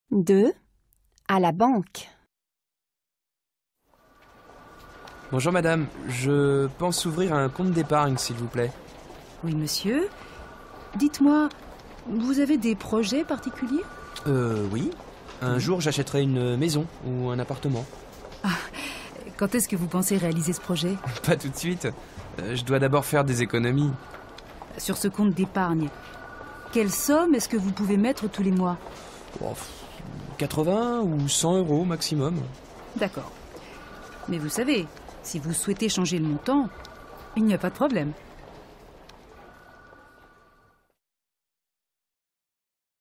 2. À la banque. Bonjour madame, je pense ouvrir un compte d'épargne s'il vous plaît. Oui, monsieur. Dites-moi, vous avez des projets particuliers? Oui. Un jour j'achèterai une maison ou un appartement. Quand est-ce que vous pensez réaliser ce projet? Pas tout de suite. Je dois d'abord faire des économies. Sur ce compte d'épargne, quelle somme est-ce que vous pouvez mettre tous les mois? 80 ou 100 euros maximum. D'accord. Mais vous savez, si vous souhaitez changer le montant, il n'y a pas de problème.